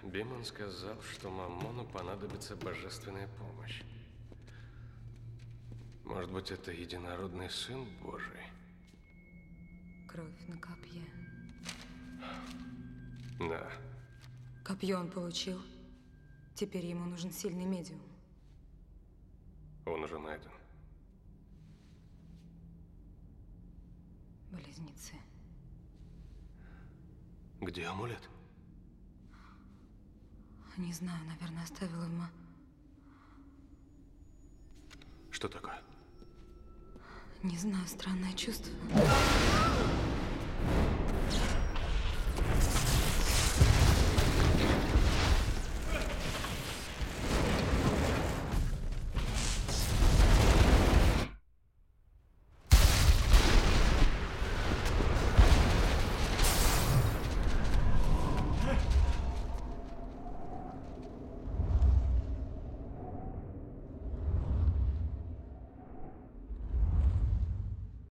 Бимон сказал, что Мамону понадобится божественная помощь. Может быть, это единородный сын Божий? Кровь на копье. Да. Копье он получил. Теперь ему нужен сильный медиум. Он уже найден. Близнецы. Где амулет? Не знаю, наверное, оставила ему. Что такое? Не знаю, странное чувство.